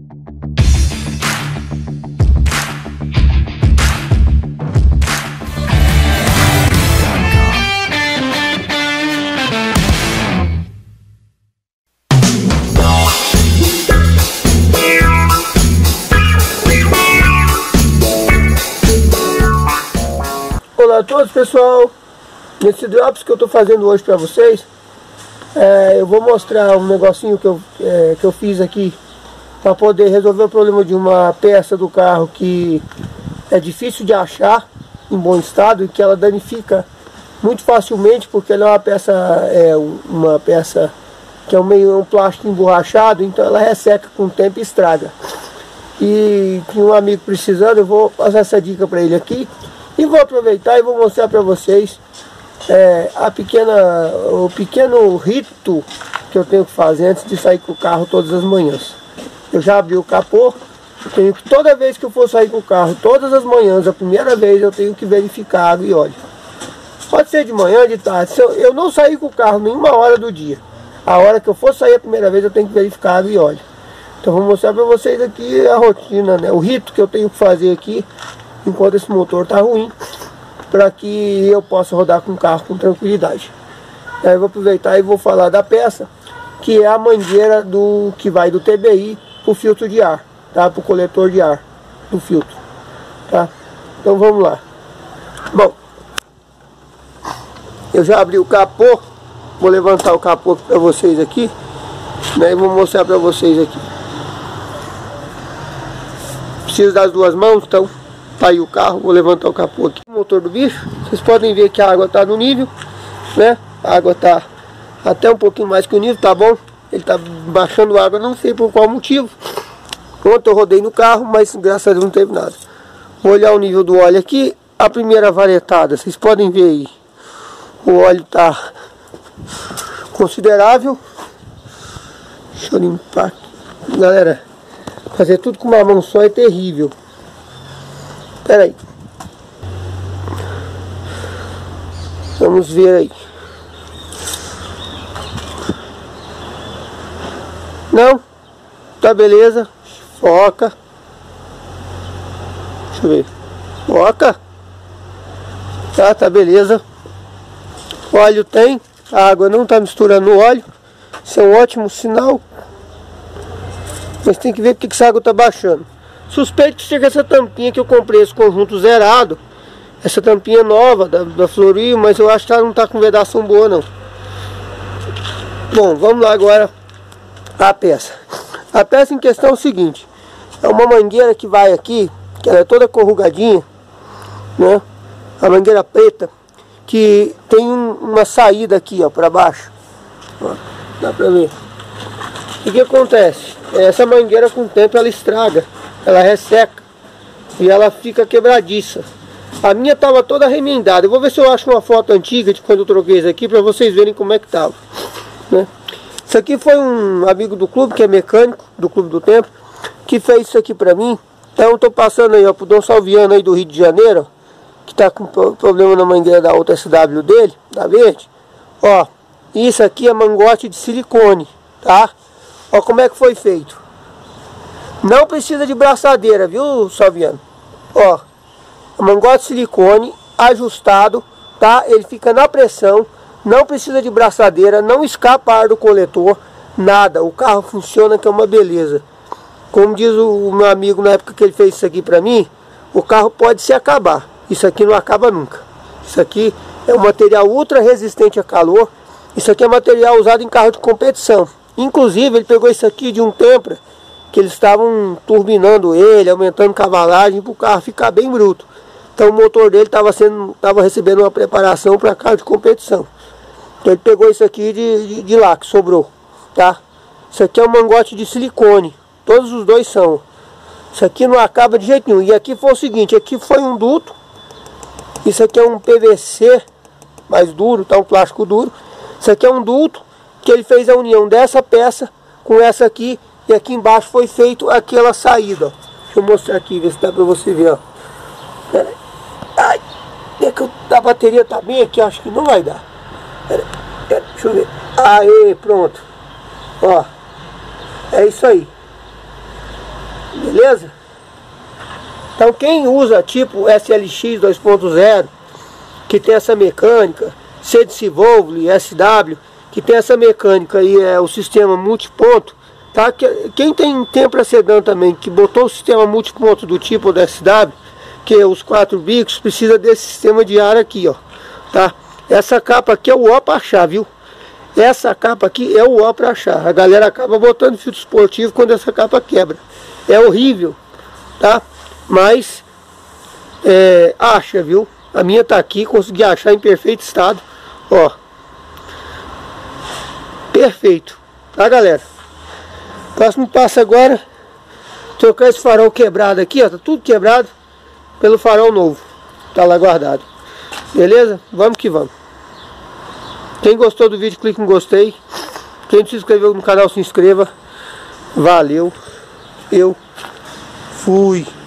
Olá a todos, pessoal. Nesse drops que eu estou fazendo hoje para vocês, eu vou mostrar um negocinho que eu fiz aqui para poder resolver o problema de uma peça do carro que é difícil de achar em bom estado e que ela danifica muito facilmente, porque ela é uma peça que é um plástico emborrachado, então ela resseca com o tempo e estraga. E tinha um amigo precisando, eu vou passar essa dica para ele aqui. E vou aproveitar e vou mostrar para vocês o pequeno rito que eu tenho que fazer antes de sair com o carro todas as manhãs. Eu já abri o capô, toda vez que eu for sair com o carro, todas as manhãs, a primeira vez eu tenho que verificar água e óleo. Pode ser de manhã, de tarde. Se eu não sair com o carro nenhuma hora do dia, a hora que eu for sair a primeira vez eu tenho que verificar água e óleo. Então vou mostrar para vocês aqui a rotina, né? O rito que eu tenho que fazer aqui enquanto esse motor está ruim, para que eu possa rodar com o carro com tranquilidade. Aí eu vou aproveitar e vou falar da peça, que é a mangueira que vai do TBI para o filtro de ar, tá? Para o coletor de ar do filtro, tá? Então vamos lá. Bom, eu já abri o capô, vou levantar o capô para vocês aqui, né? E vou mostrar para vocês aqui. Preciso das duas mãos, então tá aí o carro, vou levantar o capô aqui. O motor do bicho, vocês podem ver que a água tá no nível, né? A água tá até um pouquinho mais que o nível, tá bom? Ele tá baixando a água, não sei por qual motivo. Ontem eu rodei no carro, mas graças a Deus não teve nada. Vou olhar o nível do óleo aqui, a primeira varetada, vocês podem ver aí. O óleo tá considerável. Deixa eu limpar aqui. Galera, fazer tudo com uma mão só é terrível. Espera aí. Vamos ver aí. Não? Tá beleza. Foca. Deixa eu ver. Foca. Tá beleza. O óleo tem. A água não tá misturando o óleo. Isso é um ótimo sinal. Mas tem que ver porque que essa água tá baixando. Suspeito que seja essa tampinha que eu comprei, esse conjunto zerado. Essa tampinha nova da Florio, mas eu acho que ela não está com vedação boa não. Bom, vamos lá agora a peça. A peça em questão é o seguinte. É uma mangueira que vai aqui, que ela é toda corrugadinha, né? A mangueira preta, que tem uma saída aqui, ó, para baixo. Ó, dá para ver. O que acontece? Essa mangueira com o tempo ela estraga. Ela resseca e ela fica quebradiça. A minha estava toda remendada. Eu vou ver se eu acho uma foto antiga de quando eu troquei isso aqui para vocês verem como é que estava, né? Isso aqui foi um amigo do clube, que é mecânico do Clube do Tempo, que fez isso aqui para mim. Então eu estou passando aí, ó, pro Dom Salviano aí do Rio de Janeiro, que está com problema na mangueira da outra SW dele, da verde. Ó, isso aqui é mangote de silicone, tá? Ó como é que foi feito. Não precisa de braçadeira, viu, Salviano? Ó, mangote de silicone ajustado, tá? Ele fica na pressão, não precisa de braçadeira, não escapa ar do coletor, nada. O carro funciona, que é uma beleza. Como diz o meu amigo na época que ele fez isso aqui pra mim, o carro pode se acabar. Isso aqui não acaba nunca. Isso aqui é um material ultra resistente a calor. Isso aqui é material usado em carro de competição. Inclusive ele pegou isso aqui de um Tempra, que eles estavam turbinando ele, aumentando cavalagem para o carro ficar bem bruto. Então o motor dele estava recebendo uma preparação para carro de competição. Então ele pegou isso aqui de lá, que sobrou, tá? Isso aqui é um mangote de silicone. Todos os dois são. Isso aqui não acaba de jeito nenhum. E aqui foi o seguinte, aqui foi um duto. Isso aqui é um PVC mais duro, tá? Um plástico duro. Isso aqui é um duto que ele fez a união dessa peça com essa aqui. E aqui embaixo foi feito aquela saída, ó. Deixa eu mostrar aqui, ver se dá pra você ver, ó. Pera aí. Ai, é que a bateria tá bem aqui, acho que não vai dar. Pera aí, deixa eu ver. Aê, pronto. Ó, é isso aí. Beleza? Então quem usa tipo SLX 2.0, que tem essa mecânica, C Volvo, SW, que tem essa mecânica e é o sistema multiponto, tá? Quem tem para sedã também, que botou o sistema multiponto do tipo da SW, que é os 4 bicos, precisa desse sistema de ar aqui, ó, tá? Essa capa aqui é o ó para achar, viu? Essa capa aqui é o ó para achar. A galera acaba botando filtro esportivo quando essa capa quebra. É horrível, tá? Mas acha, viu? A minha tá aqui, consegui achar em perfeito estado, ó. Perfeito, tá, galera? Próximo passo agora, trocar esse farol quebrado aqui, ó, tá tudo quebrado, pelo farol novo, tá lá guardado. Beleza? Vamos que vamos. Quem gostou do vídeo, clique em gostei. Quem não se inscreveu no canal, se inscreva. Valeu. Eu fui.